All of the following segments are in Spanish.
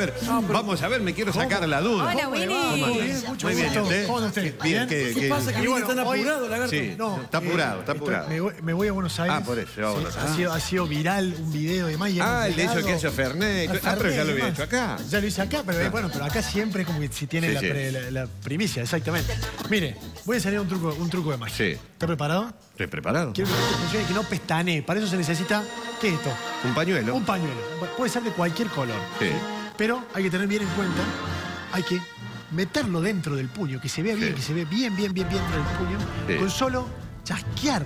ver. Vamos a ver, me quiero sacar la duda. Hola, Willy. Muy bien, ¿usted? ¿Cómo usted? Bien, ¿Qué pasa? Que bueno, están apurados, lagarto. Sí, No, está apurado, está apurado. Me voy a Buenos Aires. Ah, por eso, vámonos. Ha sido viral un video de Maya. Ah, el de eso que hace Fernet. Ah, pero ya lo había hecho acá. Ya lo hice acá, pero bueno, pero acá siempre es como que si tiene la primicia, exactamente. Mire, voy a enseñar un truco de magia. Sí. ¿Está preparado? Estoy preparado. Quiero que funcione y que no pestanee. Para eso se necesita, ¿qué es esto? Un pañuelo. Un pañuelo. Puede ser de cualquier color. Sí. Pero hay que tener bien en cuenta, hay que meterlo dentro del puño, que se vea bien, que se vea bien dentro del puño, con solo chasquear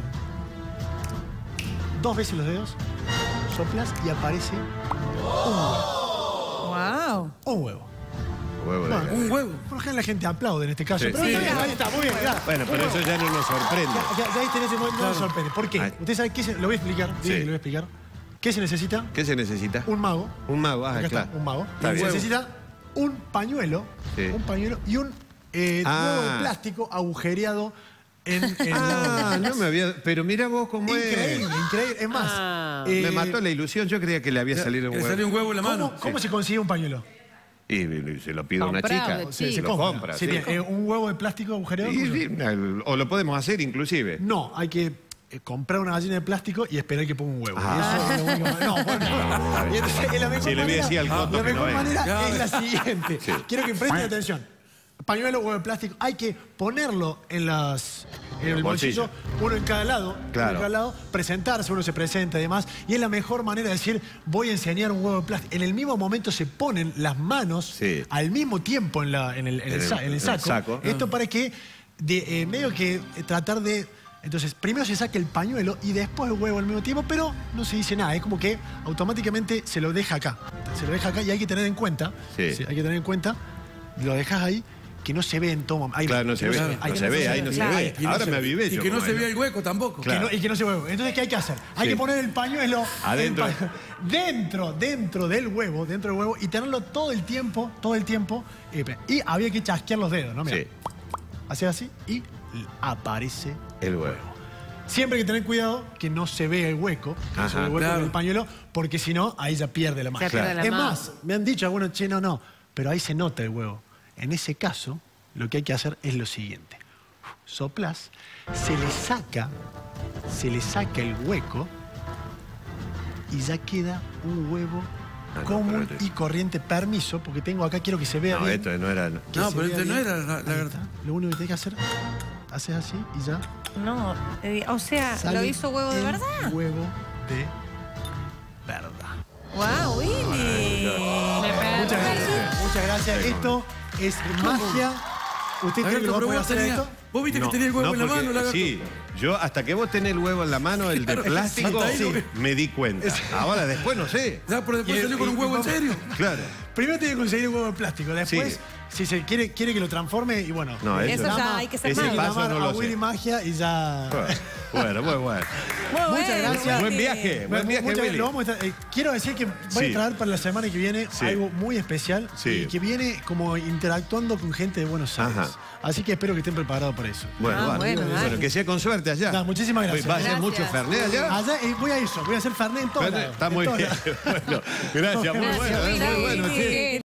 2 veces los dedos, soplas y aparece un huevo. ¡Wow! Un huevo. Bueno, Un huevo. Por lo general la gente aplaude en este caso. Sí. Pero ahí está, muy bien. Claro. Bueno, pero eso ya no nos sorprende. Ya ahí tenés, no nos sorprende. ¿Por qué? Usted sabe qué se... Lo voy a explicar. Sí. Lo voy a explicar. ¿Qué se necesita? ¿Qué se necesita? Un mago. Un mago, Acá claro. está, un mago. Está Se bien. necesita un pañuelo. Sí. Un pañuelo y un huevo de plástico agujereado en no me había... Pero mira vos cómo increíble, es. increíble. Es más... Me mató la ilusión. Yo creía que le había salido un Le huevo. salió un huevo en la mano. ¿Cómo se consigue un pañuelo? Y se lo pide a una chica. Se lo compra. Sí, bien. ¿Un huevo de plástico agujereado? O lo podemos hacer inclusive. No, hay que comprar una gallina de plástico y esperar que ponga un huevo. Y eso es lo único. No, bueno. Y entonces, la mejor Sí, le voy a decir al Coto la que no mejor venga. manera es la siguiente. Quiero que presten atención. Pañuelo, huevo de plástico. Hay que ponerlo en el bolsillo, uno en cada lado, Claro. uno en cada lado, presentarse, uno se presenta y demás. Y es la mejor manera de decir, voy a enseñar un huevo de plástico. En el mismo momento se ponen las manos al mismo tiempo en el saco. Esto para que, medio que tratar de... Entonces, primero se saca el pañuelo y después el huevo al mismo tiempo, pero no se dice nada. Es como que automáticamente se lo deja acá. Se lo deja acá y hay que tener en cuenta, hay que tener en cuenta, lo dejas ahí, que no se ve en todo momento. Claro, no se ve, no se ve, ahí no se ve. Ahora me avivé yo. Y que no se vea el hueco tampoco. Y que no se ve. Entonces, ¿qué hay que hacer? Hay que poner el pañuelo adentro. Dentro del huevo, y tenerlo todo el tiempo, y había que chasquear los dedos, ¿no? Mira. Sí. Hacer así y aparece el huevo. Siempre hay que tener cuidado que no se vea el hueco, con el pañuelo, porque si no, ahí ya pierde la magia. Es más, me han dicho algunos, che, no, pero ahí se nota el huevo. En ese caso, lo que hay que hacer es lo siguiente. Soplás, se le saca el hueco y ya queda un huevo común y corriente. Permiso, porque tengo acá, quiero que se vea bien. Esto no era... No, pero este no era lagarto. Lo único que tenés que hacer, haces así y ya. No, o sea, ¿lo hizo huevo de verdad? Huevo de verdad. ¡Wow, Willy! Muchas gracias. Esto es magia. ¿Usted cree que lo va a poder hacer esto? ¿Vos viste que tenía el huevo en la mano, lagarto? Sí, yo hasta que vos tenés el huevo en la mano, el de plástico, me di cuenta. Ahora, después no sé. Pero después salió con un huevo en serio. Claro. Primero tiene que conseguir un huevo de plástico. Después, si se quiere que lo transforme, y bueno. No, eso ya hay que ser ese más. paso no lo a Willy sé. Magia y ya... Bueno, muy bueno. Muchas gracias. Buen viaje, Willy. Lo vamos a quiero decir que voy a traer para la semana que viene algo muy especial y que viene como interactuando con gente de Buenos Aires. Así que espero que estén preparados para eso. Bueno, que sea con suerte allá. Muchísimas gracias. ¿Va a ser mucho Fernet allá? Allá voy a eso, voy a hacer Fernet en todo. Está muy bien. Bueno, gracias, muy bueno.